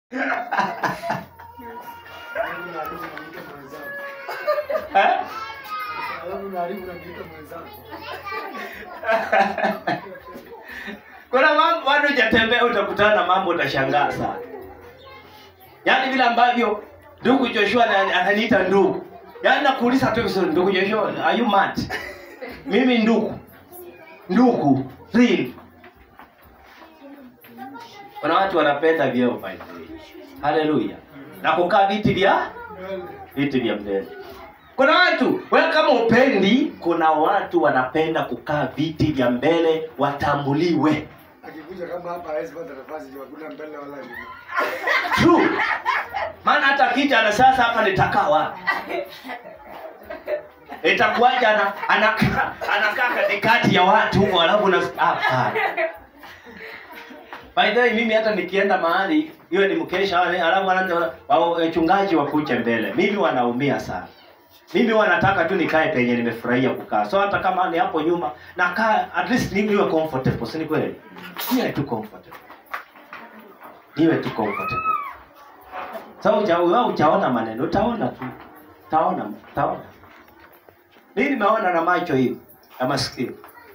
Kuna mambo bado hujatembea utakutana na mambo utashangaa sana. Yaani vile ambavyo ndugu Joshua ananiita ndugu. Yaani nakuuliza tu vizuri, ndugu Joshua, are you mad? Mimi ndugu. Ndugu, real. Kuna watu wanapenda vyeo by the way. Hallelujah. Na kukaa viti vya mbele. Kuna watu, wewe kama upendi, kuna watu wanapenda kukaa viti vya mbele watambuliwe. Akikuja kama hapa hawezi pata nafasi ya kuna mbele wala nyuma. True. Maana hata kija na sasa hapa nitakaa wapi? Itakuwaje anakaa katikati ya watu huko alafu na hapa. By the way, mimi hata nikienda mahali iwe ni mkesha alafu anaanza wachungaji wakuche mbele. Mimi wanaumia sana. Mimi wanataka tu nikae penye nimefurahia kukaa. So hata kama ni hapo nyuma nakaa at least niwe comfortable, si ni kweli? Niwe tu comfortable. So utaona maneno, utaona tu. Utaona. Mimi nimeona na macho hivi, na masikio.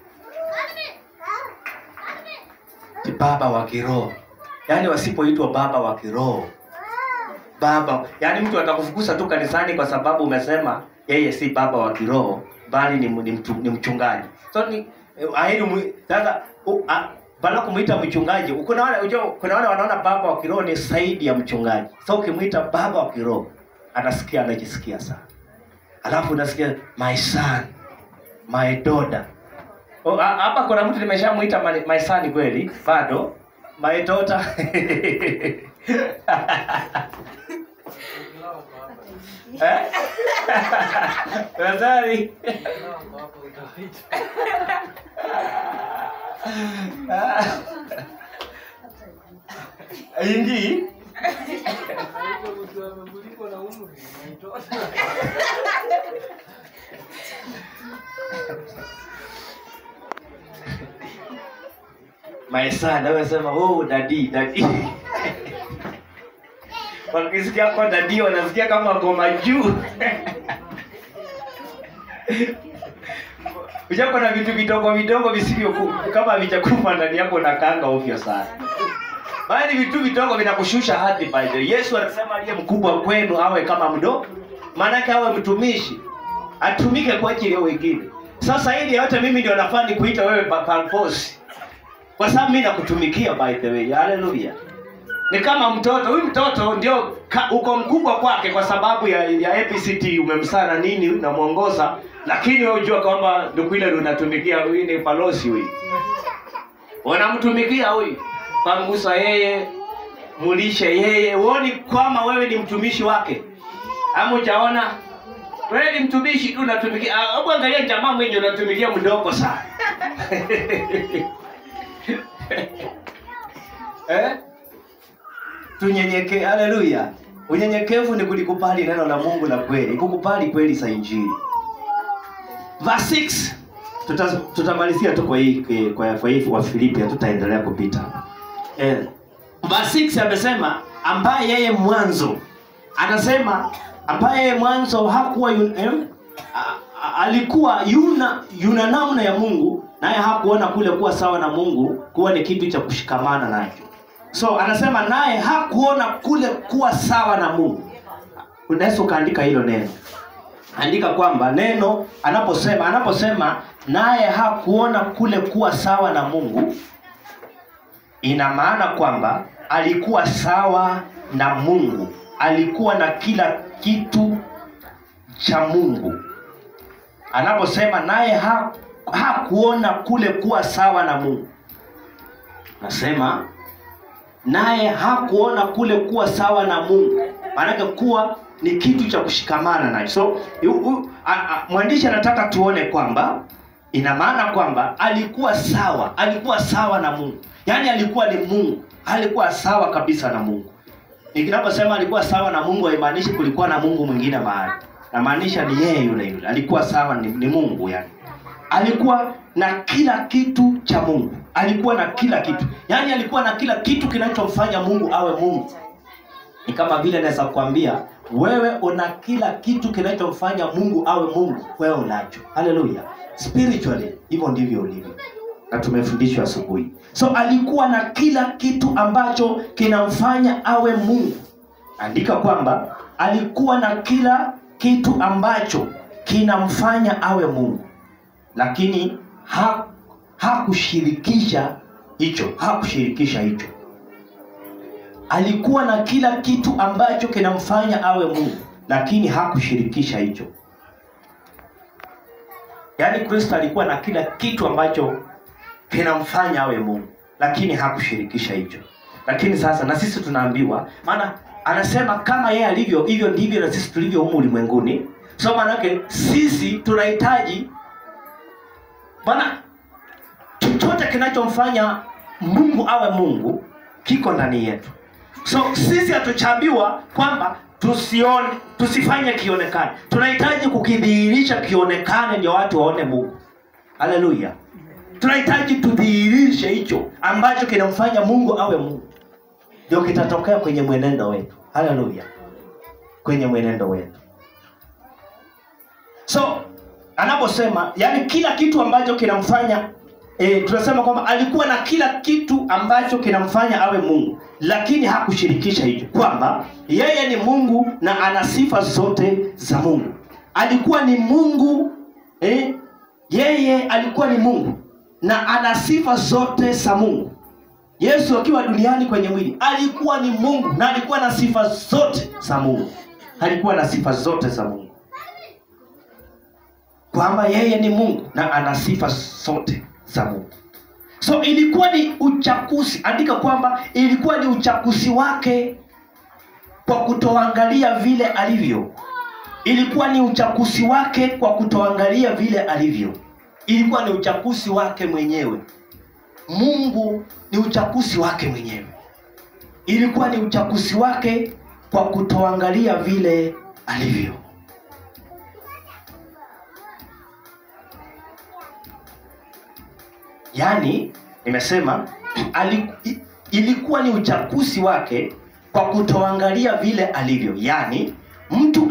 Ni baba wa kiroho. Yaani wasipoitwa baba wa kiroho. Baba, yaani mtu atakufukuza tu kanisani kwa sababu umesema yeye si baba wa kiroho, bali ni mchungaji. So ni sasa bala kumuita mchungaji, kuna wale wanaona baba wa kiroho ni zaidi ya mchungaji. So ukimuita baba wa kiroho, anajisikia sana. Alafu unasikia my son, my daughter. Hapa kuna mtu nimeshamuita my son kweli? Bado my daughter. Razari. Ingi. My son, anasema daddy. Wakisikia kwa daddy wanasikia kama ngoma juu. Ujako na vitu vidogo visivyo kama havijakufa ndani yako na kanga ovyo sana. Bali vitu vidogo vinakushusha hadhi by the way. Yesu anasema aliye mkubwa kwenu awe kama mdogo. Maana yake awe mtumishi. Atumike kwa ajili ya wengine. Sasa hili hata mimi ndio nafaa kuita wewe purpose. Kwa sababu mimi nakutumikia by the way. Hallelujah. Ni kama mtoto, huyu mtoto ndio uko mkubwa kwake kwa sababu ya APCT umemsana nini na muongoza, lakini wewe unajua kwamba ndio ile unatumikia huyu ni palosi huyu. Unamtumikia huyu. Pangusa yeye, mulishe yeye, uone kama wewe ni mtumishi wake. Ama hujaona wewe ni mtumishi tu unatumikia. Hebu angalia jamaa mwenye unatumikia mdogo sana. Tunyenyekee. Haleluya. Unyenyekevu ni kulikubali neno la Mungu la kweli, kukubali kweli za Injili. Verse 6 tutamalizia tu kwa hii wa Filipi, tutaendelea kupita. Verse 6 amesema ambaye yeye mwanzo, anasema ambaye yeye mwanzo hakuwa alikuwa yuna namna ya Mungu, naye hakuona kule kuwa sawa na Mungu kuwa ni kitu cha kushikamana nacho. So anasema naye hakuona kule kuwa sawa na Mungu. Unaweza kaandika hilo neno. Andika kwamba neno anaposema naye hakuona kule kuwa sawa na Mungu, ina maana kwamba alikuwa sawa na Mungu. Alikuwa na kila kitu cha Mungu. Anaposema naye hakuona kule kuwa sawa na Mungu, nasema naye hakuona kule kuwa sawa na Mungu, maana kuwa ni kitu cha kushikamana nacho. So mwandishi anataka tuone kwamba ina maana kwamba alikuwa sawa na Mungu. Yaani alikuwa ni Mungu, alikuwa sawa kabisa na Mungu. Nikinaposema alikuwa sawa na Mungu haimaanishi kulikuwa na Mungu mwingine mahali. Namaanisha ni yeye yule. Alikuwa sawa ni Mungu yani. Alikuwa na kila kitu cha Mungu. Alikuwa na kila kitu. Yaani alikuwa na kila kitu kinachomfanya Mungu awe Mungu. Ni kama vile naweza kuambia wewe una kila kitu kinachomfanya Mungu awe Mungu, wewe unacho. Haleluya. Spiritually hivyo ndivyo ulivyo. Na tumefundishwa asubuhi. So alikuwa na kila kitu ambacho kinamfanya awe Mungu. Andika kwamba alikuwa na kila kitu ambacho kinamfanya awe Mungu. Lakini hakushirikisha hicho. Alikuwa na kila kitu ambacho kinamfanya awe Mungu, lakini hakushirikisha hicho. Yaani Kristo alikuwa na kila kitu ambacho kinamfanya awe Mungu, lakini hakushirikisha hicho. Lakini sasa na sisi tunaambiwa, maana anasema kama yeye alivyo hivyo ndivyo na sisi tulivyo humu ulimwenguni. So maana yake sisi tunahitaji, maana chochote kinachomfanya Mungu awe Mungu kiko ndani yetu. So sisi hatuchaambiwa kwamba tusifanye kionekane. Tunahitaji kukidhihirisha kionekane ndio watu waone Mungu. Haleluya. Tunahitaji tudhihirishe hicho ambacho kinamfanya Mungu awe Mungu. Ndio kitatokea kwenye mwenendo wetu. Haleluya. Kwenye mwenendo wetu. So anaposema yani kila kitu ambacho kinamfanya tunasema kwamba alikuwa na kila kitu ambacho kinamfanya awe Mungu, lakini hakushirikisha hicho, kwamba yeye ni Mungu na ana sifa zote za Mungu. Alikuwa ni Mungu, yeye alikuwa ni Mungu na ana sifa zote za Mungu. Yesu akiwa duniani kwenye mwili alikuwa ni Mungu na alikuwa na sifa zote za Mungu. Alikuwa na sifa zote za Mungu, kwamba yeye ni Mungu na ana sifa zote za Mungu. So ilikuwa ni uchakuzi. Andika kwamba ilikuwa ni uchakuzi wake kwa kutoangalia vile alivyo. Ilikuwa ni uchakuzi wake kwa kutoangalia vile alivyo. Ilikuwa ni uchakuzi wake mwenyewe. Mungu ni uchakuzi wake mwenyewe. Ilikuwa ni uchakuzi wake kwa kutoangalia vile alivyo. Yaani nimesema ilikuwa ni uchakuzi wake kwa kutoangalia vile alivyo. Yaani mtu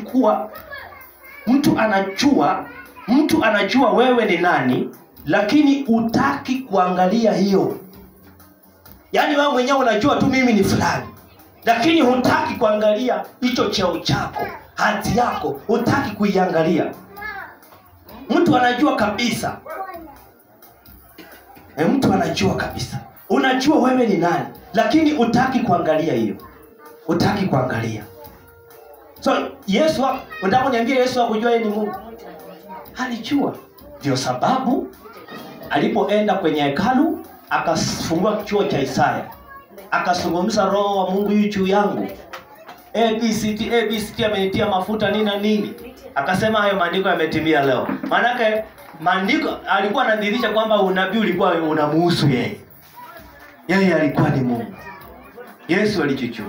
anajua wewe ni nani, lakini hutaki kuangalia hiyo. Yaani wewe mwenyewe unajua tu mimi ni fulani, lakini hutaki kuangalia hicho cheo chako, hadhi yako, hutaki kuiangalia. Mtu anajua kabisa. Mtu anajua kabisa. Unajua wewe ni nani, lakini hutaki kuangalia hiyo. Hutaki kuangalia. So Yesu, unataka kuniambia Yesu hakujua yeye ni Mungu? Alijua. Ndio sababu alipoenda kwenye hekalu akafungua kichwa cha Isaya, akazungumza Roho wa Mungu yu juu yangu. ABCD amenitia mafuta nini na nini. Akasema hayo maandiko yametimia leo. Maana yake maandiko alikuwa anadhihirisha kwamba unabii ulikuwa unamhusu yeye. Yeye alikuwa ni Mungu. Yesu alijijua.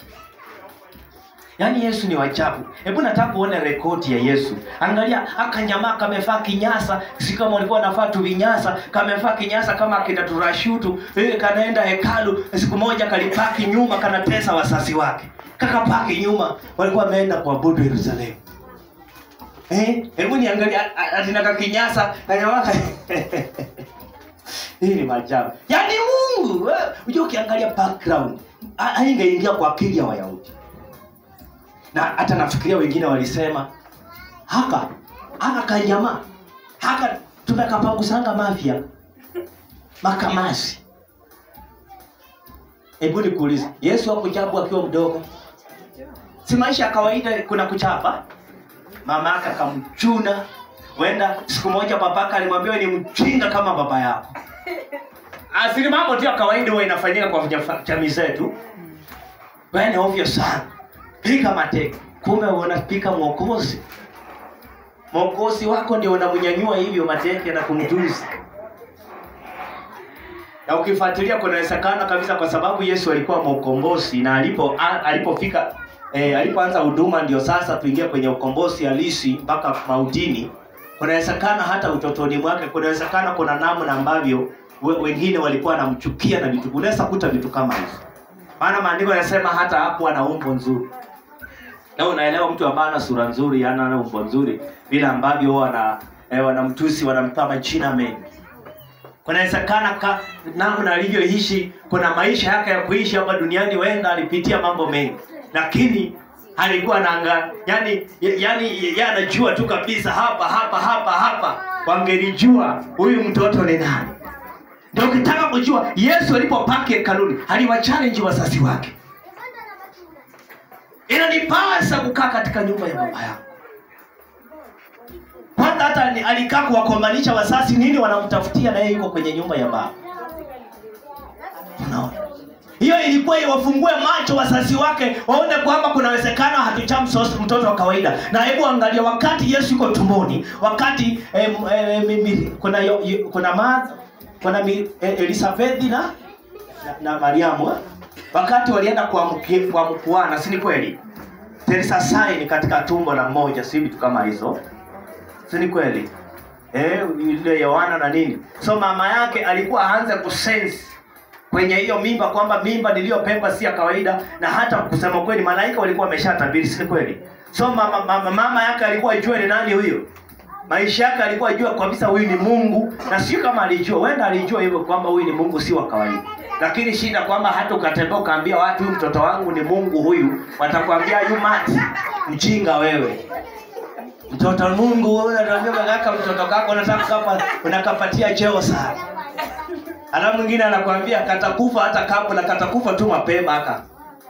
Yaani Yesu ni wachafu. Hebu nataka uone rekodi ya Yesu. Angalia akanyamaa kamevaa kinyasa, si kama walikuwa wanafaa tu vinyasa, kamevaa kinyasa kama akina turashutu, kanaenda hekalu, siku moja kalipaki nyuma kanatesa wasasi wake. Kakapaki nyuma, walikuwa wameenda kuabudu Yerusalemu. Hebu niangalia atinaka kinyasa, kanyamaka. Hii ni maajabu. Yaani Mungu, unajua ukiangalia background, haingeingia kwa akili ya Wayahudi. Na hata nafikiria wengine walisema haka kanyama haka tumekapangusanga mafia makamasi. Hebu nikuulize, Yesu hakuchapu akiwa mdogo? Si maisha ya kawaida kuna kuchapa? Mamaka akamchuna. Wenda siku moja babaka alimwambia ni mjinga kama baba yako. Asili mambo tu ya kawaida huwa inafanyika kwa jamii zetu. Wewe ni ovyo sana. Pika mateke. Kumbe unapika mwokozi. Mwokozi wako ndio unamnyanyua hivyo mateke na kumjuzi. Na ukifuatilia kunawezekana kabisa, kwa sababu Yesu alikuwa mkombozi, na alipofika alipoanza huduma ndio sasa tuingia kwenye ukombozi halisi mpaka mautini. Kunawezekana hata utotoni mwake, kunawezekana kuna namna ambavyo wengine walikuwa wanamchukia na vitu. Unaweza kuta vitu kama hizo. Maana maandiko yanasema hata hapo ana umbo nzuri. Na unaelewa mtu ambaye ana sura nzuri, ana umbo nzuri, bila ambavyo wanamtusi, wanampa majina mengi. Kunawezekana namna alivyoishi, kuna maisha yake ya kuishi hapa duniani, wenda alipitia mambo mengi, lakini alikuwa anaanga, yani anajua tu kabisa hapa wangelijua huyu mtoto ni nani. Ndio ukitaka kujua Yesu alipopaki hekaluni, aliwachallenge wazazi wake. Inanipasa kukaa katika nyumba ya baba yangu. Kwanza hata alikaa kuwakombanisha wazazi nini wanamtafutia na yeye yuko kwenye nyumba ya baba. Unaona? Hiyo ilikuwa iwafungue macho wazazi wake waone kwamba kunawezekana hatuchamsosi mtoto wa kawaida. Na hebu angalia wakati Yesu yuko tumboni, wakati kuna Elizabeth na Mariamu, wakati walienda kwa mkuana, si ni kweli? There is a sign katika tumbo la mmoja, si vitu kama hizo. Si ni kweli? Ile Yohana na nini. So mama yake alikuwa aanze kusense kwenye hiyo mimba kwamba mimba niliyobeba si ya kawaida, na hata kusema kweli malaika walikuwa wameshatabiri, si kweli? So mama yake alikuwa ajue ni nani huyo. Maisha yake alikuwa ajua kabisa huyu ni Mungu, na sio kama alijua, wenda alijua hivyo kwamba huyu ni Mungu si wa kawaida. Lakini shida kwamba hata ukatembea ukaambia watu huyu mtoto wangu ni Mungu huyu, watakwambia you mad, mjinga wewe. Mtoto Mungu wewe unatuambia kaka mtoto kako unataka unakapatia cheo sana. Alafu mwingine anakuambia katakufa hata kabla, katakufa tu mapema haka.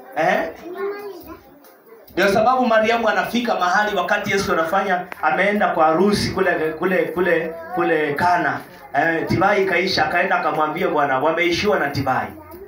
Ndio sababu Mariamu anafika mahali wakati Yesu anafanya, ameenda kwa harusi kule Kana. Tibai kaisha, akaenda akamwambia Bwana wameishiwa na tibai.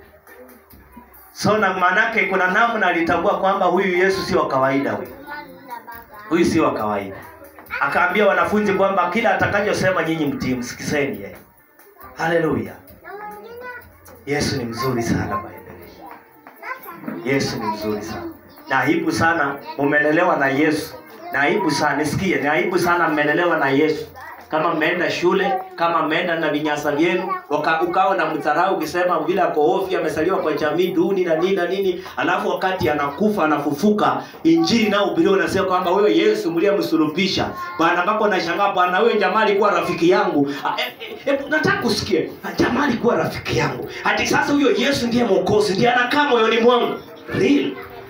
So na manake kuna namna alitambua kwamba huyu Yesu si wa kawaida huyu. Huyu si wa kawaida. Akaambia wanafunzi kwamba kila atakachosema nyinyi mtii, msikizeni yeye. Haleluya. Yesu ni mzuri sana Bwana. Yesu ni mzuri sana. Na aibu sana umelelewa na Yesu. Na aibu sana, nisikie, na aibu sana mmelelewa na Yesu. Kama mmeenda shule, kama mmeenda na vinyasa vyenu, ukao na mdharau ukisema vile ako ofia amesaliwa kwa jamii duni na nini, alafu wakati anakufa anafufuka, injili na ubiri unasema kwamba wewe Yesu mliyemsulubisha. Bwana bako nashangaa, Bwana wewe jamaa alikuwa rafiki yangu. Nataka kusikia, jamaa alikuwa rafiki yangu. Hadi sasa huyo Yesu ndiye Mwokozi, ndiye anakaa moyoni mwangu. Real.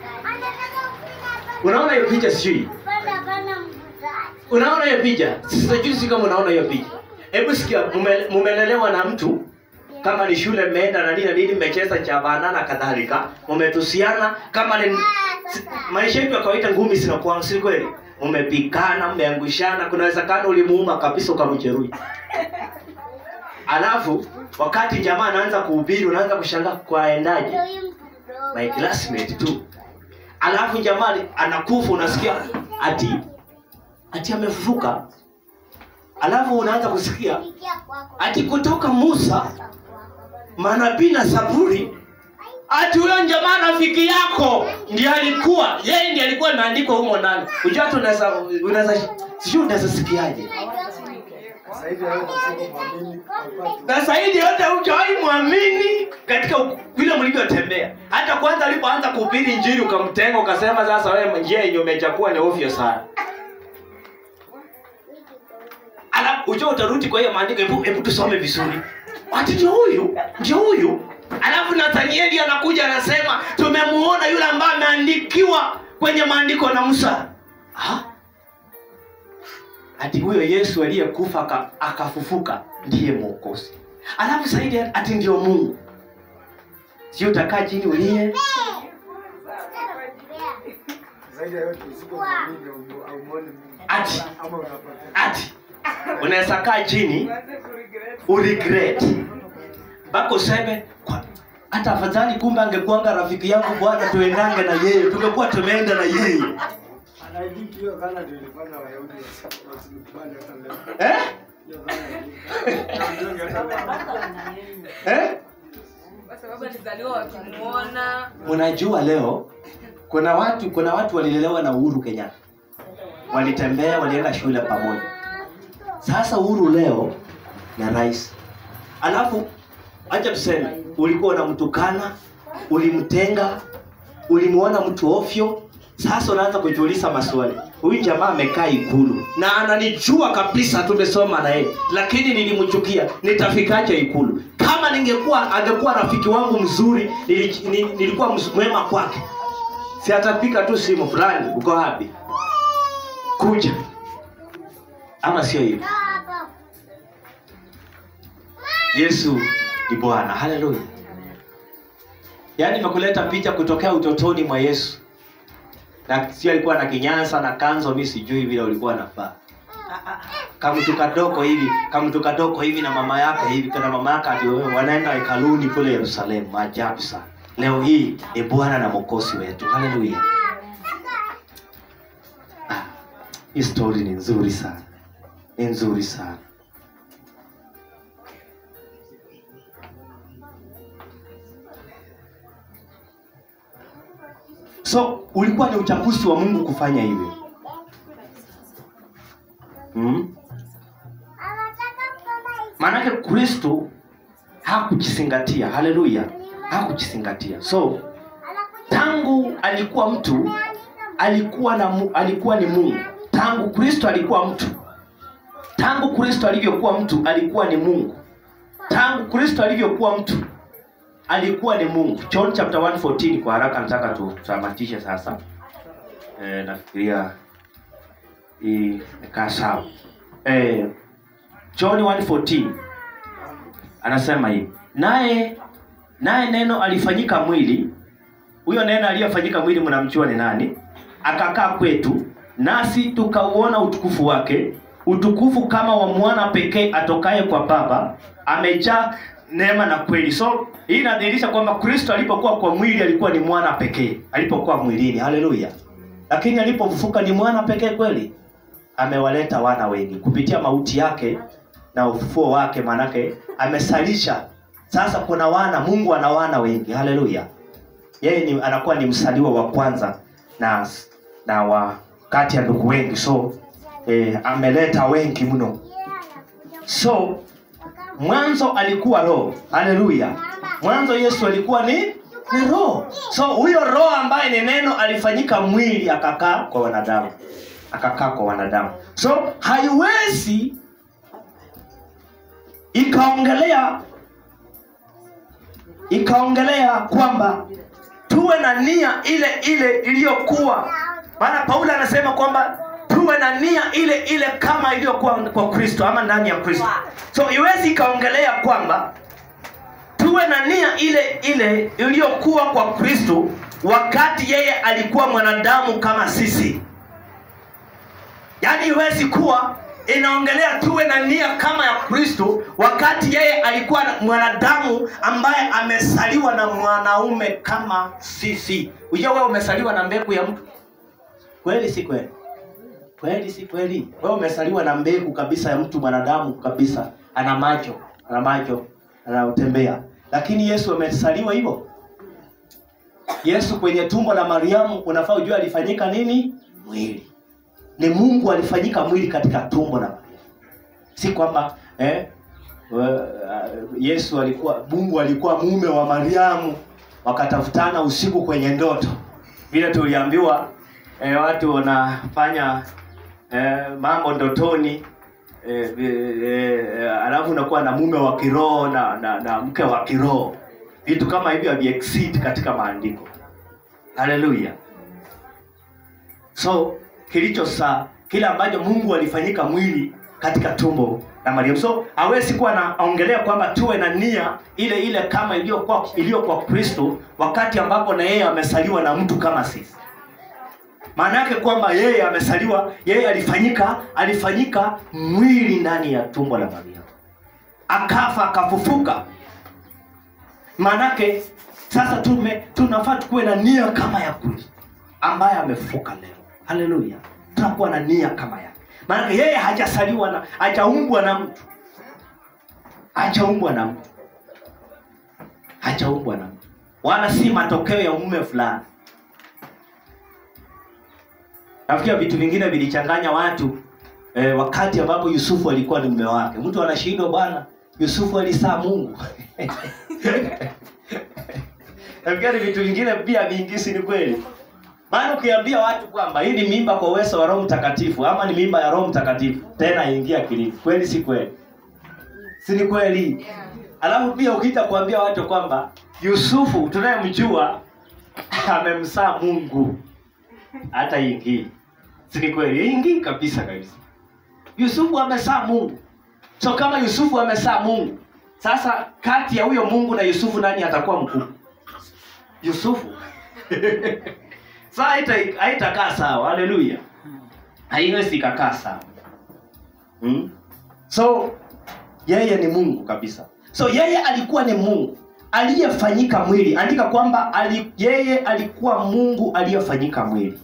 Unaona hiyo picha sijui? Unaona hiyo picha? Sijui kama unaona hiyo picha. Hebu sikia, mumelelewa na mtu kama ni shule mmeenda na nini mmecheza cha banana kadhalika, mmetusiana kama ni maisha yetu ya kawaida, ngumi zinakuwa si kweli. Mmepikana, mmeangushana, kuna uwezekano ulimuuma kabisa ukamjeruhi. Alafu wakati jamaa anaanza kuhubiri unaanza kushangaa kwa endaje? My classmate tu. Alafu jamaa anakufa unasikia ati amefufuka. Alafu unaanza kusikia ati kutoka Musa, manabii na Zaburi, ati huyo jamaa rafiki yako ndiye alikuwa, yeye ndiye alikuwa ameandikwa humo ndani. Unajua tunaweza sikiaje? Sasa hivi yote hujawahi muamini katika vile mlivyotembea. Hata kwanza alipoanza kuhubiri injili ukamtenga ukasema sasa wewe njia yenye umechakua ni ovyo sana. Alafu ujue utarudi kwa hiyo maandiko, hebu tusome vizuri. Ati ndio huyu. Alafu Nathanieli anakuja anasema tumemuona yule ambaye ameandikiwa kwenye maandiko na Musa. Ati huyo Yesu aliyekufa akafufuka ndiye Mwokozi. Alafu zaidi ati ndio Mungu. Sio utakaa chini ulie. Zaidi ya yote usipoamini au muone Mungu. Ati unaweza kaa chini uregret. Bako seme hata afadhali kumbe angekuanga rafiki yangu Bwana tuendange na yeye. Tungekuwa tumeenda na yeye. Anaidiki hiyo kana ndio ilifanya Wayahudi wasikubali hata leo. Kwa sababu alizaliwa wakimuona. Unajua leo kuna watu walilelewa na Uhuru Kenyatta. Walitembea, walienda shule pamoja. Sasa Uhuru leo na rais. Alafu acha tuseme ulikuwa unamtukana, ulimtenga, ulimuona mtu ofyo. Sasa unaanza kujiuliza maswali. Huyu jamaa amekaa Ikulu na ananijua kabisa, tumesoma na yeye, lakini nilimchukia. Nitafikaje Ikulu? Kama angekuwa rafiki wangu mzuri, nilikuwa mwema kwake, si atapika tu simu, fulani uko wapi, kuja. Ama sio hivyo? Yesu ni Bwana. Haleluya. Yaani nimekuleta picha kutokea utotoni mwa Yesu. Na sio alikuwa na kinyasa na kanzo, mimi sijui vile ulikuwa nafaa. Kama mtu kadoko hivi na mama yake hivi, kana mama yake ndio wanaenda hekaluni kule Yerusalemu. Maajabu sana. Leo hii ni Bwana na Mwokozi wetu. Haleluya. Hii story ni nzuri sana. Ni nzuri sana. So ulikuwa ni uchaguzi wa Mungu kufanya hivyo. Maana Kristo hakujizingatia. Haleluya. Hakujizingatia. So tangu alikuwa mtu, alikuwa ni Mungu. Tangu Kristo alikuwa mtu. Tangu Kristo alivyokuwa mtu alikuwa ni Mungu. Tangu Kristo alivyokuwa mtu alikuwa ni Mungu. John chapter 1:14 kwa haraka nataka tutamatishe sasa. Nafikiria hii ikaa sawa. John 1:14 anasema hivi. Naye neno alifanyika mwili. Huyo neno aliyefanyika mwili mnamjua ni nani? Akakaa kwetu, nasi tukauona utukufu wake. Utukufu kama wa mwana pekee atokaye kwa Baba, amejaa neema na kweli. So hii inadhihirisha kwamba Kristo alipokuwa kwa mwili alikuwa ni mwana pekee, alipokuwa mwilini. Haleluya. Lakini alipofufuka ni mwana pekee kweli. Amewaleta wana wengi kupitia mauti yake na ufufuo wake, manake amesalisha. Sasa kuna wana, Mungu ana wana wengi. Haleluya. Yeye anakuwa ni msaliwa wa kwanza na wa kati ya ndugu wengi. So ameleta wengi mno. So mwanzo alikuwa roho. Haleluya. Mwanzo Yesu alikuwa ni roho. So huyo roho ambaye ni neno alifanyika mwili akakaa kwa wanadamu. So haiwezi ikaongelea kwamba tuwe na nia ile iliyokuwa. Maana Paulo anasema kwamba tuwe na nia ile kama iliyokuwa kwa Kristo ama ndani ya Kristo. So iwezi ikaongelea kwamba tuwe na nia ile iliyokuwa kwa Kristo wakati yeye alikuwa mwanadamu kama sisi. Yaani iwezi kuwa inaongelea tuwe na nia kama ya Kristo wakati yeye alikuwa mwanadamu ambaye amesaliwa na mwanaume kama sisi. Unajua wewe umesaliwa na mbegu ya mtu? Kweli si kweli? Kweli si kweli? Wewe umesaliwa na mbegu kabisa ya mtu, mwanadamu kabisa, ana macho, anatembea. Lakini Yesu amesaliwa hivyo? Yesu kwenye tumbo la Mariamu, unafaa ujue alifanyika nini? Mwili. Ni Mungu alifanyika mwili katika tumbo la Mariamu. Si kwamba Mungu alikuwa mume wa Mariamu, wakatafutana usiku kwenye ndoto. Vile tuliambiwa watu wanafanya mambo ndotoni, alafu unakuwa na mume wa kiroho na mke wa kiroho. Vitu kama hivyo haviexist katika maandiko. Haleluya. So kila ambacho Mungu alifanyika mwili katika tumbo la Mariamu. So hawezi kuwa naongelea kwamba tuwe na nia ile kama iliyokuwa Kristo wakati ambapo na yeye amesaliwa na mtu kama sisi. Maana yake kwamba yeye amesaliwa, yeye alifanyika mwili ndani ya tumbo la Mariamu. Akafa, akafufuka. Maana yake sasa tunafaa tuwe na nia kama ya Kristo ambaye amefufuka leo. Haleluya. Tunakuwa na nia kama yake. Maana yeye hajaumbwa na mtu. Wala si matokeo ya mume fulani. Nafikia vitu vingine vilichanganya watu wakati ambapo Yusufu alikuwa ni mume wake. Mtu anashindwa, bwana, Yusufu alizaa Mungu. Nafikiri vitu vingine pia vingi si ni kweli. Maana ukiambia watu kwamba hii ni mimba kwa uwezo wa Roho Mtakatifu ama ni mimba ya Roho Mtakatifu, tena ingia akilini. Kweli si kweli? Si ni kweli? Alafu pia ukiita kuambia watu kwamba Yusufu tunayemjua amemzaa Mungu, hata ingii. Si ni kweli? Ingii kabisa kabisa. Yusufu amezaa Mungu. So kama Yusufu amezaa Mungu, sasa kati ya huyo Mungu na Yusufu nani atakuwa mkuu? Yusufu. Sasa haitakaa sawa. Haleluya. Haiwezi kukaa sawa. So yeye ni Mungu kabisa. So yeye alikuwa ni Mungu aliyefanyika mwili. Andika kwamba yeye alikuwa Mungu aliyefanyika mwili.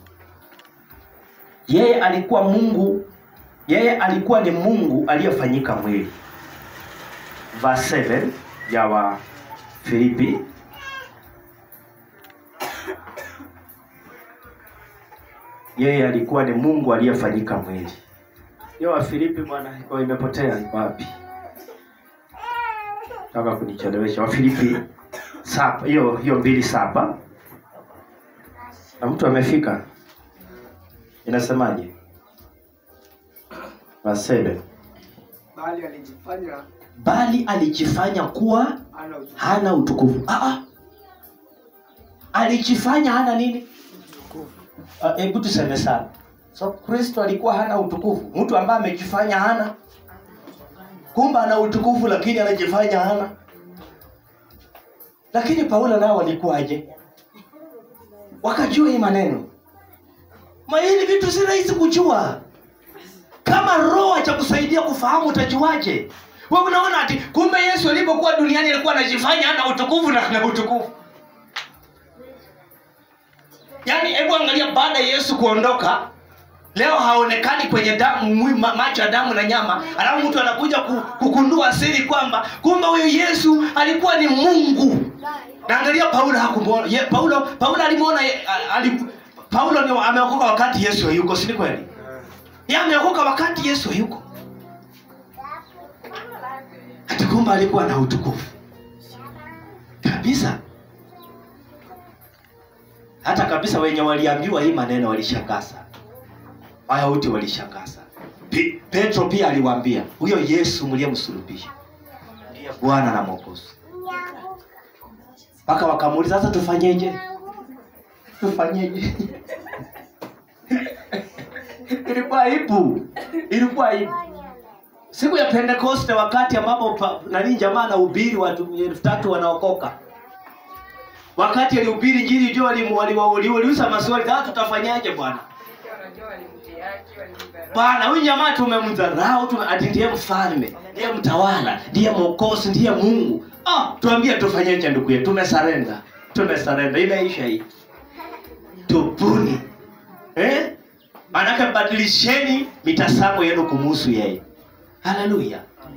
Yeye alikuwa Mungu, yeye alikuwa ni Mungu aliyefanyika mwili. Verse 7 ya wa Filipi. Yeye alikuwa ni Mungu aliyefanyika mwili. Yo wa Filipi bwana iko imepotea wapi? Nataka kunichelewesha. Wa Filipi 7 hiyo 2:7. Na mtu amefika. Inasemaje? Verse 7. Bali alijifanya kuwa hana utukufu. Alijifanya hana nini? Hebu tuseme sana. So Kristo alikuwa hana utukufu. Mtu ambaye amejifanya hana, kumbe ana utukufu lakini anajifanya hana. Lakini Paulo nao walikuwaje? Wakajua hii maneno. Hili vitu si rahisi kujua. Kama Roho atakusaidia kufahamu utajuaje? Wewe unaona ati kumbe Yesu alipokuwa duniani alikuwa anajifanya hana utukufu na ana utukufu. Yaani hebu angalia baada ya Yesu kuondoka, leo haonekani kwenye damu, macho ya damu na nyama. Alafu mtu anakuja kukundua siri kwamba kumbe huyu Yesu alikuwa ni Mungu. Na angalia Paulo hakumuona. Paulo alimuona Paulo ni ameokoka wakati Yesu hayuko, si kweli? Yeye ameokoka wakati Yesu hayuko. Hata kumbe alikuwa na utukufu. Kabisa. Hata kabisa wenye waliambiwa hii maneno walishangaza. Wayahudi walishangaza. Petro pia aliwaambia, huyo Yesu mliyemsulubisha ndiye Bwana na Mwokozi. Paka wakamuuliza sasa tufanyeje? Tufanyeje? Ilikuwa aibu. Siku ya Pentecoste wakati ambapo jamaa anahubiri watu 3,000 wanaokoka. Wakati alihubiri injili ndio waliuliza maswali, "Sasa tutafanyaje Bwana?" Bwana, huyu jamaa tumemdharau, ndiye mfalme, ndiye mtawala, ndiye Mwokozi, ndiye Mungu. Tuambie tufanyeje ndugu yetu? Tumesarenda. Imeisha hii. Tubuni. Maana badilisheni mitazamo yenu kumhusu yeye. Haleluya.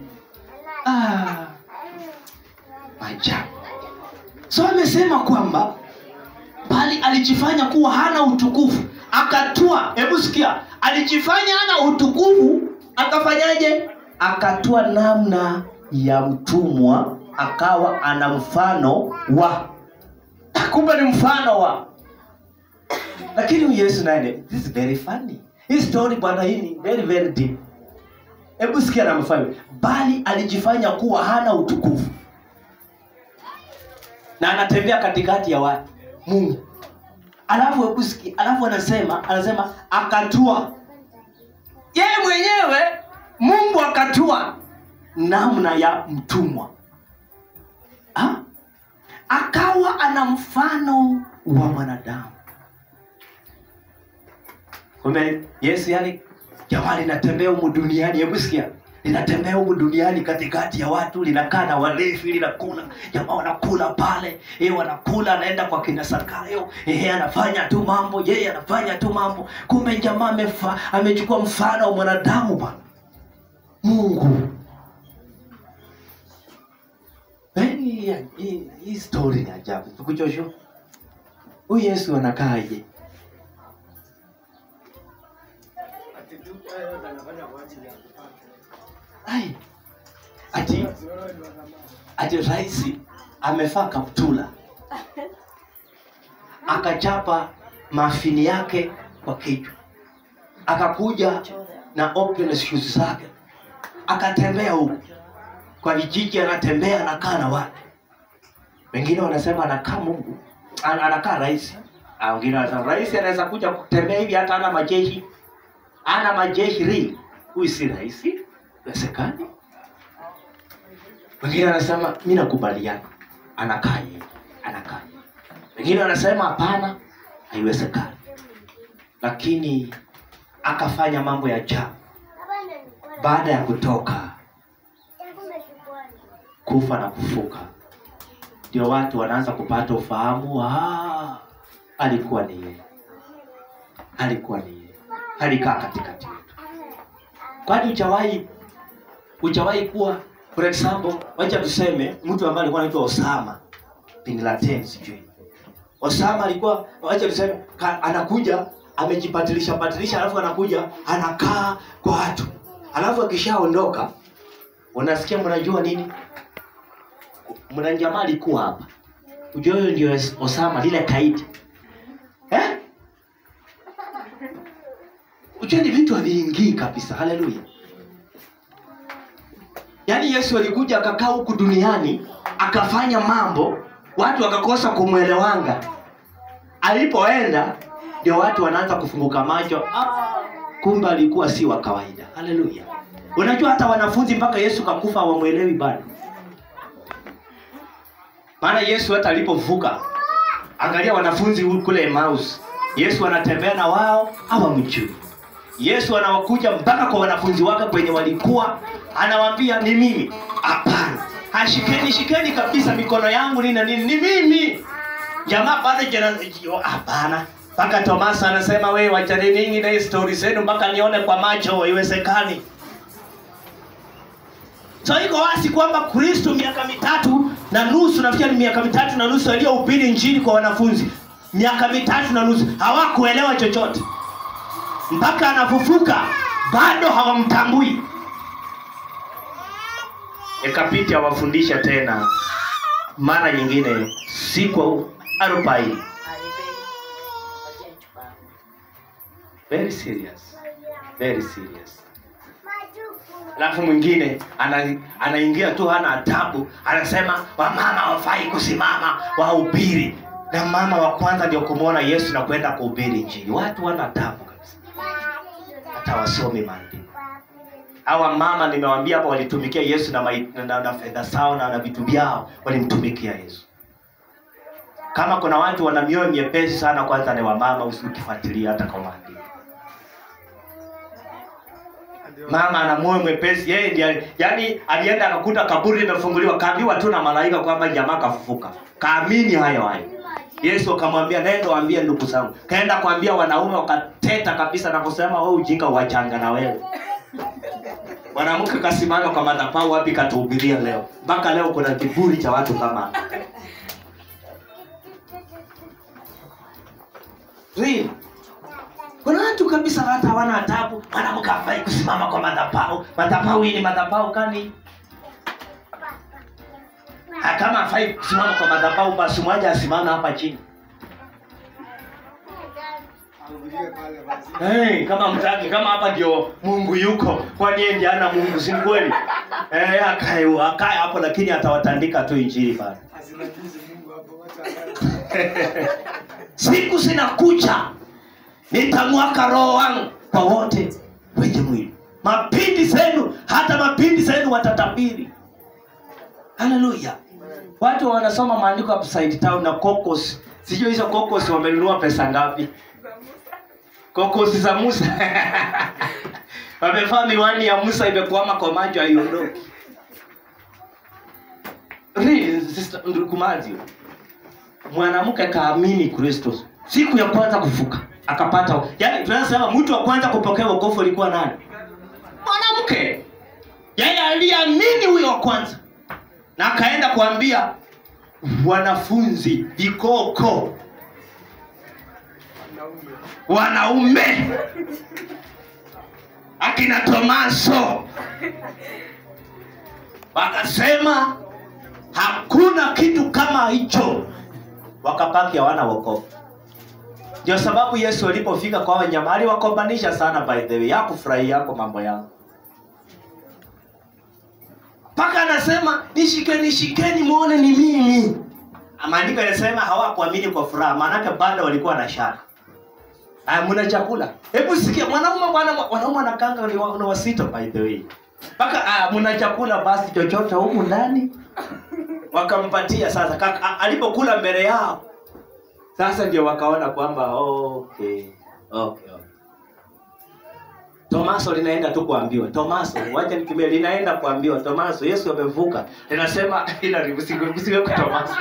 Ajabu. So amesema kwamba bali alijifanya kuwa hana utukufu, akatua. Hebu sikia, alijifanya hana utukufu, akafanyaje? Akatua namna ya mtumwa, akawa ana mfano wa. Kumbe ni mfano wa. Lakini Yesu naye, this is very funny. Hii story bwana hii ni very very deep. Hebu sikia na mfano. Bali alijifanya kuwa hana utukufu. Na anatembea katikati ya watu Mungu. Alafu anasema akatua. Yeye mwenyewe Mungu akatua namna ya mtumwa. Akawa ana mfano wa mwanadamu. Kumbe Yesu yani jamaa linatembea humu duniani, hebu sikia. Linatembea humu duniani katikati ya watu, linakaa na walevi, linakula. Jamaa wanakula pale, wanakula, anaenda kwa kina Zakayo, anafanya tu mambo, yeye anafanya tu mambo. Kumbe jamaa amechukua mfano wa mwanadamu bwana. Mungu. Hii story ni ajabu. Tukujosho. Huyu Yesu anakaaje? Ati rais amevaa kaptula. akachapa mafini yake kwa kichwa, akakuja na open shoes zake, akatembea huko kwa vijiji, anatembea anakaa na watu. Wengine wanasema anakaa Mungu, anakaa rais. Wengine wanasema rais anaweza kuja kutembea hivi hata ana majeshi. Ana majeshi ri. Huyu si rais. Inawezekana. Wengine wanasema mimi nakubaliana. Anakaa yeye, anakaa. Wengine wanasema hapana, haiwezekani. Lakini akafanya mambo ya ajabu. Baada ya kutoka kufa na kufuka, ndio watu wanaanza kupata ufahamu, alikuwa ni yeye. Alikuwa ni yeye. Alikaa katikati yetu. Kwani hujawahi kuwa, for example, wacha tuseme mtu ambaye alikuwa anaitwa Osama bin Laden sijui. Osama alikuwa, wacha tuseme anakuja amejipatilisha alafu anakuja anakaa kwa watu. Alafu akishaondoka unasikia mnajua nini? Mnanjamaa alikuwa hapa. Unajua huyo ndio Osama lile kaidi. Ucheni vitu haviingii kabisa. Haleluya. Yaani Yesu alikuja akakaa huku duniani, akafanya mambo, watu wakakosa kumuelewanga. Alipoenda ndio watu wanaanza kufunguka macho. Kumbe alikuwa si wa kawaida. Haleluya. Unajua hata wanafunzi mpaka Yesu kakufa hawamuelewi bado. Maana Yesu hata alipovuka, angalia wanafunzi kule Emmaus, Yesu anatembea na wao hawamjui. Yesu anawakuja mpaka kwa wanafunzi wake kwenye walikuwa, anawaambia ni mimi. Hapana. Shikeni kabisa mikono yangu ni mimi. Jamaa bado hapana. Mpaka Thomas anasema wewe wachane nini na story zenu mpaka nione kwa macho, haiwezekani. So iko wazi kwamba Kristo miaka 3.5, nafikiri ni miaka 3.5 aliyohubiri injili kwa wanafunzi. Miaka 3.5 hawakuelewa chochote. Mpaka anafufuka bado hawamtambui. Ikapita wafundisha tena mara nyingine siku 40. Very serious. Very serious. Alafu mwingine anaingia tu hana adabu, anasema wamama hawafai kusimama wahubiri. Na mama wa kwanza ndio kumuona Yesu na kwenda kuhubiri injili. Watu wana adabu kabisa. Hata wasomi maandiko. Hawa mama nimewaambia hapa walitumikia Yesu na fedha zao na vitu vyao, walimtumikia Yesu. Kama kuna watu wana mioyo nyepesi sana, kwanza ni wamama, usikifuatilia hata kwa maandiko. Mama ana moyo mwepesi, yeye ndiye yani alienda akakuta kaburi limefunguliwa, kaambiwa tu na malaika kwamba jamaa kafufuka. Kaamini hayo. Yesu akamwambia nenda waambie ndugu zangu. Kaenda kuambia wanaume, wakateta kabisa na kusema wewe ujinga wachanga na wewe. Mwanamke kasimama kwa madhabahu wapi katuhubiria leo. Mpaka leo kuna kiburi cha watu kama. Real. Kuna watu kabisa hata hawana adabu, mwanamke hafai kusimama kwa madhabahu. Madhabahu hii ni madhabahu kani? Kama hafai kusimama kwa madhabahu, basi mmoja asimame hapa chini. Kama mtaki, kama hapa ndio Mungu yuko, kwani yeye ndiye ana Mungu, si kweli? Akae hapo, lakini atawatandika tu injili bado. Siku zinakuja nitamwaka roho wangu kwa wote wenye mwili. Mapindi zenu watatabiri. Haleluya. Watu wanasoma maandiko upside down na kokos. Sijui hizo kokos wamenunua pesa ngapi? Kokos za Musa. Wamevaa miwani ya Musa imekwama kwa macho haiondoki. Sister Ndukumazi. Mwanamke kaamini Kristo. Siku ya kwanza kufuka akapata. Yaani tunasema mtu wa kwanza kupokea wokovu alikuwa nani? Mwanamke. Yeye aliamini huyo wa kwanza. Na akaenda kuambia wanafunzi vikoko. Wanaume. Akina Tomaso. Wakasema hakuna kitu kama hicho. Wakapaki hawana wokovu. Ndio sababu Yesu alipofika kwa wanyama aliwakombanisha sana, by the way. Hakufurahia yako mambo yao. Paka anasema nishikeni muone ni mimi. Maandiko yanasema hawakuamini kwa furaha, maana bado walikuwa na shaka. Mna chakula? Hebu sikia, wanaume anakanga ni wasito, by the way. Paka mna chakula basi chochote huko ndani. Wakampatia sasa alipokula mbele yao. Sasa ndio wakaona kwamba okay. Tomaso linaenda tu kuambiwa. Tomaso, wacha nikimia linaenda kuambiwa. Tomaso, Yesu amevuka. Linasema ila usiwe kwa Tomaso.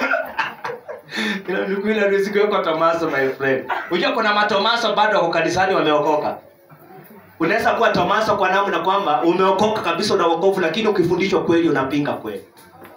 Ila usiwe kwa Tomaso, my friend. Unajua kuna matomaso bado wako kanisani wameokoka. Unaweza kuwa Tomaso kwa namna kwamba umeokoka kabisa na wokovu, lakini ukifundishwa kweli unapinga kweli.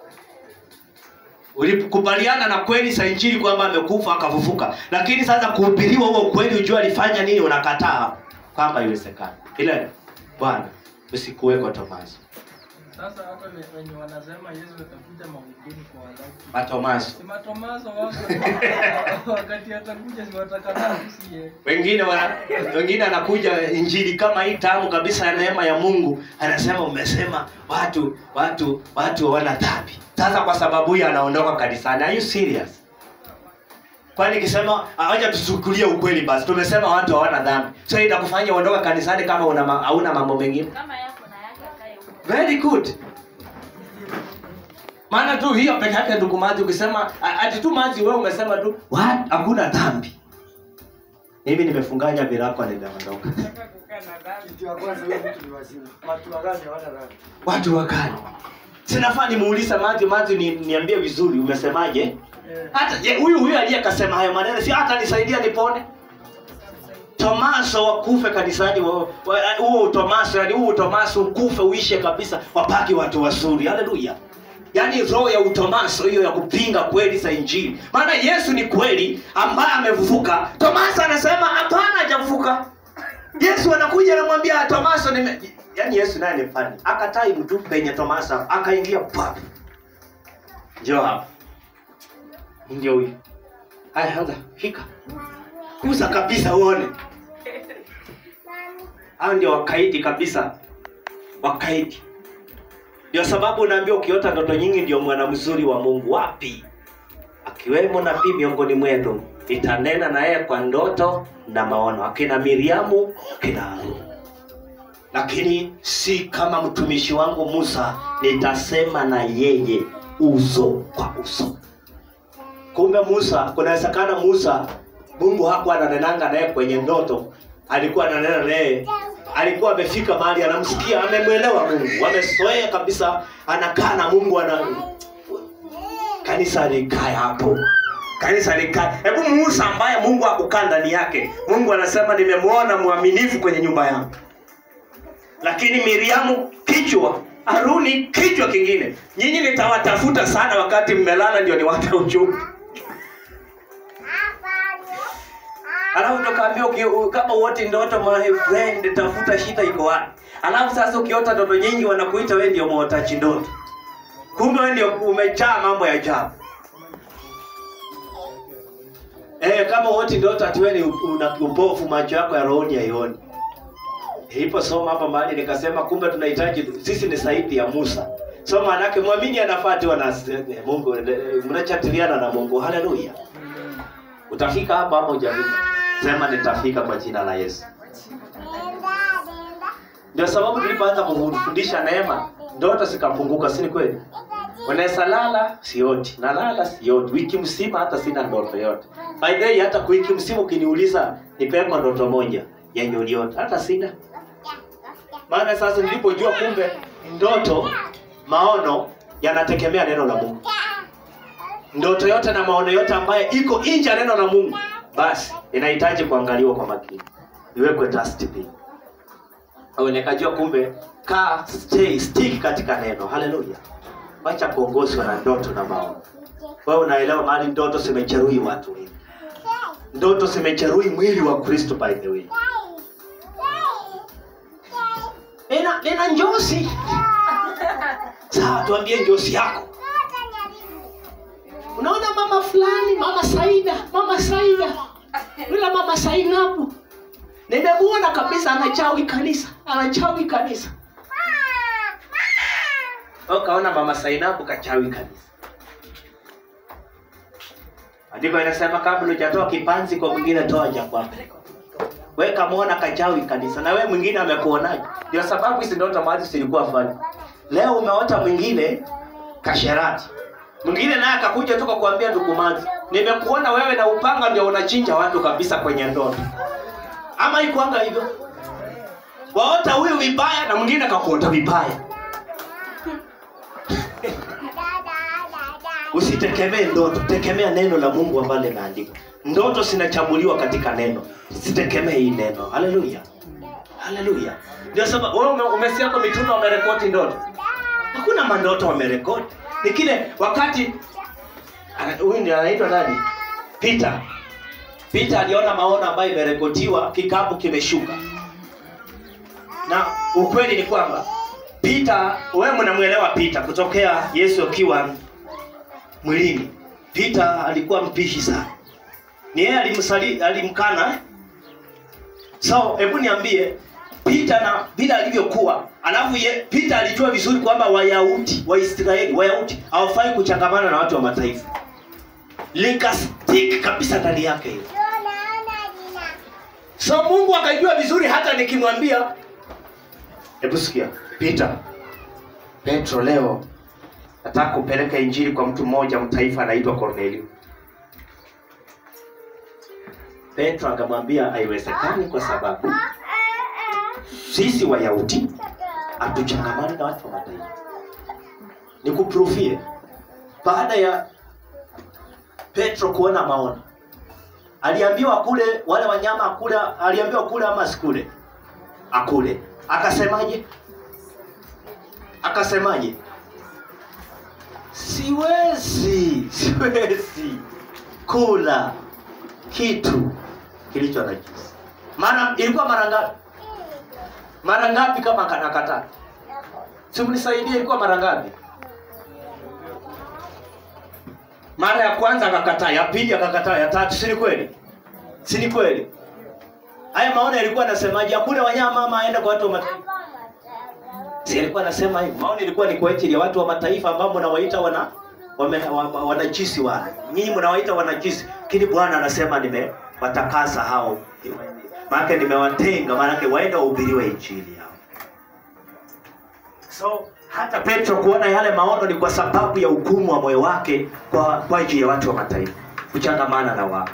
Ulikubaliana na kweli za injili kwamba amekufa akafufuka, lakini sasa kuhubiriwa huo kweli ujue alifanya nini unakataa kwamba iwezekana. Ile Bwana usikuweko Tomaso. Sasa hata wenye wanasema Yesu atakuja mahubiri kwa walaji. Matomaso. Si matomaso wako. Wakati atakuja si watakataa usiye. Wengine anakuja injili kama hii tamu kabisa ya neema ya Mungu, anasema umesema watu wana dhambi. Sasa kwa sababu hii anaondoka kanisani. Are you serious? Kwani kisema acha tusukulie ukweli basi. Tumesema watu hawana dhambi. So itakufanya uondoke kanisani kama hauna mambo mengine. Kama yako na yake akae huko. Very good. Maana tu hiyo peke yake ndugu Maji ukisema ati tu Maji wewe umesema tu hakuna dhambi. Mimi nimefunganya virako na nimeondoka. Watu wakani. Sinafaa nimuulize Maji niambie vizuri umesemaje? Hata huyu aliyekasema hayo maneno si hata nisaidia nipone. Tomaso wakufe kanisani huo Tomaso, yani huo Tomaso ukufe uishe kabisa, wapaki watu wazuri. Haleluya. Yaani roho ya utomaso hiyo ya kupinga kweli za injili. Maana Yesu ni kweli ambaye amefufuka. Tomaso anasema hapana hajafufuka. Yesu anakuja anamwambia Tomaso yaani Yesu naye ni fani. Akatai mtu penye Tomaso akaingia papo. Njoo hapa. Ndio huyu. Haya anza fika. Kuza kabisa uone. Hao ndio wakaidi kabisa. Wakaidi. Ndio sababu naambia ukiota ndoto nyingi ndio mwana mzuri wa Mungu. Wapi? Akiwemo nabii miongoni mwetu, itanena na yeye kwa ndoto na maono. Akina Miriamu, akina Haruni. Lakini si kama mtumishi wangu Musa, nitasema na yeye uso kwa uso. Kumbe Musa, kunawezekana Musa Mungu hakuwa ananenanga naye kwenye ndoto, alikuwa ananena naye. Alikuwa amefika mahali anamsikia, amemwelewa Mungu, amesoea kabisa, anakaa na Mungu kanisa likaa hapo. Kanisa likaa. Hebu Musa ambaye Mungu hakukaa ndani yake. Mungu anasema nimemwona muaminifu kwenye nyumba yangu. Lakini Miriamu kichwa, Haruni kichwa kingine. Nyinyi nitawatafuta sana wakati mmelala ndio niwape ujumbe. Alafu tukaambia kama wote ndoto my friend tafuta shida iko wapi. Alafu sasa ukiota ndoto nyingi wanakuita wewe ndio muotaji ndoto. Kumbe wewe ndio umechaa mambo ya ajabu. Kama wote ndoto ati wewe una upofu macho yako ya rohoni haioni. Ipo soma hapa mahali nikasema kumbe tunahitaji sisi ni zaidi ya Musa. So maana yake muamini anafuatwa na Mungu, mnachatiliana na Mungu. Haleluya. Utafika hapa hapo hujafika. Sema nitafika kwa jina la Yesu. Ndio sababu tulipoanza kufundisha neema, ndoto zikapunguka, si kweli? Unaweza lala sioti, nalala sioti, wiki mzima hata sina ndoto yote. By the way hata wiki mzima ukiniuliza nipeko ndoto moja yenye uliota, hata sina. Maana sasa nilipojua kumbe ndoto, maono yanategemea neno la Mungu. Ndoto yote na maono yote ambaye iko nje ya neno la Mungu, basi inahitaji kuangaliwa kwa makini. Iwekwe dustbin. Au nikajua kumbe stick katika neno. Haleluya. Acha kuongozwa na ndoto na maono. Wewe unaelewa mahali ndoto zimejeruhi watu wengi. Ndoto zimejeruhi mwili wa Kristo by the way. Nina njosi. Sawa, tuambie njosi yako. Unaona mama fulani, mama Saida. Yule mama Sainabu nimemuona kabisa anachawi kanisa, anachawi kanisa. Ukaona mama Sainabu kachawi kanisa. Andiko inasema kabla hujatoa kipanzi kwa mwingine toa cha kwako. Wewe kamaona kachawi kanisa na wewe mwingine amekuonaje? Ndio sababu hizi ndoto mazi zilikuwa fani. Leo umeota mwingine kasherati. Mwingine naye akakuja toka kuambia ndugu mazi, nimekuona wewe na upanga ndio unachinja watu kabisa kwenye ndoto. Ama ikuanga hivyo? Waota huyu vibaya na mwingine akakuota vibaya. Usitegemee ndoto, tegemea neno la Mungu ambalo limeandikwa. Ndoto zinachambuliwa katika neno. Usitegemee hii neno. Haleluya. Haleluya. Ndio sababu wewe umesikia kwa mitume wamerekodi ndoto. Hakuna mandoto wamerekodi. Ni kile wakati huyu ndiye anaitwa nani? Peter. Peter aliona maono ambayo imerekodiwa, kikapu kimeshuka. Na ukweli ni kwamba Peter, wewe mnamuelewa Peter kutokea Yesu akiwa mwilini. Peter alikuwa mpishi sana. Ni yeye alimkana. So, hebu niambie Peter na bila alivyokuwa, alafu Peter alijua vizuri kwamba Wayahudi, Wayahudi hawafai kuchangamana na watu wa mataifa. Likastick kabisa ndani yake hiyo. So Mungu akajua vizuri hata nikimwambia, hebu sikia, Petro leo nataka kupeleka injili kwa mtu mmoja mtaifa anaitwa Cornelio. Petro akamwambia haiwezekani kwa sababu sisi Wayahudi hatuchangamani na watu wa mataifa. Nikuprofie, baada ya Petro kuona maono, aliambiwa kule wale wanyama akula, aliambiwa kule ama asikule? Akule. Akasemaje? Siwezi kula kitu kilicho najisi. Maana ilikuwa mara ngapi? Mara ngapi kama kanakataa? Simnisaidie, ilikuwa mara ngapi? Mara ya kwanza akakataa, ya pili akakataa, ya tatu. Si kweli? Si kweli? Haya maono yalikuwa yanasemaje? Akule wanyama ama aende kwa watu wa mataifa? Si alikuwa anasema hivi. Maono ilikuwa ni kwa ajili ya watu wa mataifa ambao mnawaita wanajisi wale. Nyinyi mnawaita wanajisi, lakini Bwana anasema nimewatakasa hao. Maana nimewatenga, maana waende wahubiriwe injili yao. So hata Petro kuona yale maono ni kwa sababu ya hukumu wa moyo wake kwa ajili ya watu wa mataifa, kuchangamana na wao.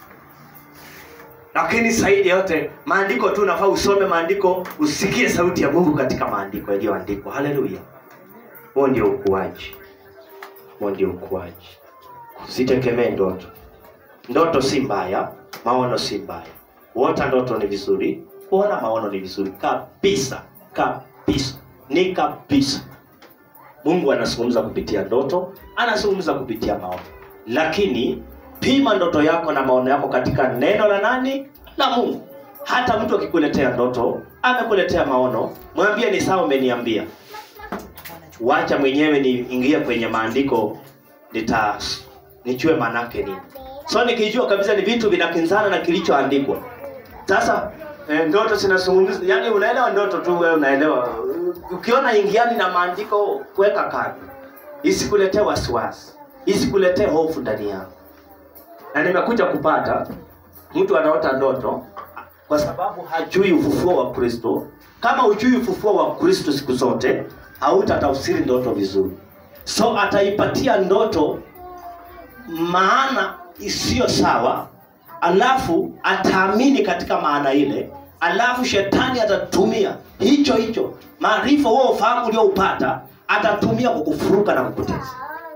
Lakini zaidi yote maandiko tu unafaa usome maandiko, usikie sauti ya Mungu katika maandiko yaliyoandikwa. Haleluya. Huo ndio ukuaji. Huo ndio ukuaji. Usitegemee ndoto. Ndoto si mbaya, maono si mbaya. Kuota ndoto ni vizuri, kuona maono ni vizuri kabisa, kabisa. Ni kabisa. Mungu anazungumza kupitia ndoto, anazungumza kupitia maono. Lakini pima ndoto yako na maono yako katika neno la nani? La Mungu. Hata mtu akikuletea ndoto, amekuletea maono, mwambie ni sawa umeniambia. Wacha mwenyewe niingie kwenye maandiko nichue manake nini. So nikijua kabisa ni vitu vinakinzana na kilichoandikwa. Sasa ndoto zinazungumza, yani unaelewa ndoto tu wewe unaelewa. Ukiona ingiani na maandiko kuweka kando. Isikuletee wasiwasi, isikuletee hofu ndani yako. Na nimekuja kupata mtu anaota ndoto kwa sababu hajui ufufuo wa Kristo. Kama hujui ufufuo wa Kristo siku zote, hautatafsiri ndoto vizuri. So ataipatia ndoto maana isiyo sawa, alafu ataamini katika maana ile, alafu shetani atatumia hicho maarifa wao ufahamu ulioupata, atatumia kukufuruka na kukutesa.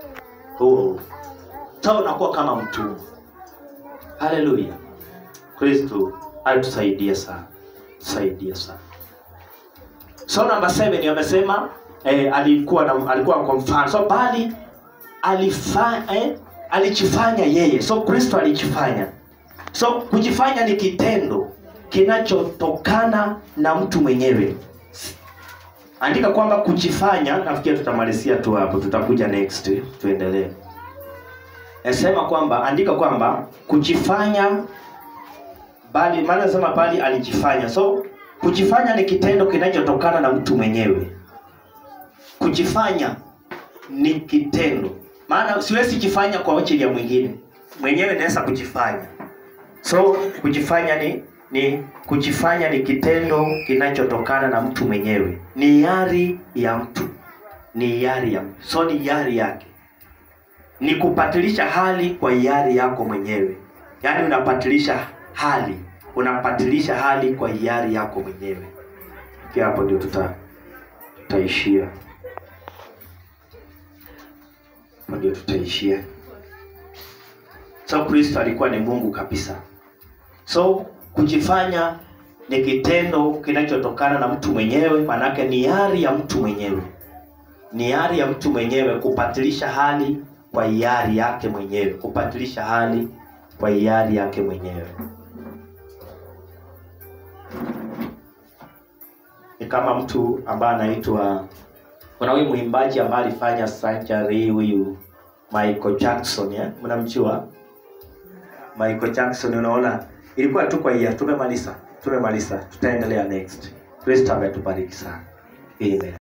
Sasa unakuwa kama mtumwa. Haleluya. Kristo atusaidie sana. Saidia sana. So namba 7 amesema alikuwa kwa mfano. So bali alijifanya yeye. So Kristo alijifanya. So kujifanya ni kitendo kinachotokana na mtu mwenyewe. Andika kwamba kujifanya, nafikiri tutamalizia tu hapo, tutakuja next tuendelee. Nasema kwamba andika kwamba kujifanya bali maana nasema bali alijifanya. So kujifanya ni kitendo kinachotokana na mtu mwenyewe. Kujifanya ni kitendo. Maana siwezi jifanya kwa ajili ya mwingine. Mwenyewe naweza kujifanya. So kujifanya ni kitendo kinachotokana na mtu mwenyewe. Ni hiari ya mtu. Ni hiari ya mtu. So ni hiari yake. Ni kupatilisha hali kwa hiari yako mwenyewe. Yaani unapatilisha hali. Unapatilisha hali kwa hiari yako mwenyewe. Kia hapo ndio tutaishia. Hapo ndio tutaishia. So Kristo alikuwa ni Mungu kabisa. So kujifanya ni kitendo kinachotokana na mtu mwenyewe, maana yake ni hiari ya mtu mwenyewe. Ni hiari ya mtu mwenyewe kupatilisha hali kwa hiari yake mwenyewe, kupatilisha hali kwa hiari yake mwenyewe. Ni kama mtu ambaye anaitwa, kuna huyu mwimbaji ambaye alifanya surgery, huyu Michael Jackson, mnamjua Michael Jackson? Unaona, ilikuwa tu kwa hiyo. Tumemaliza, tutaendelea next. Kristo ametubariki sana. Amen.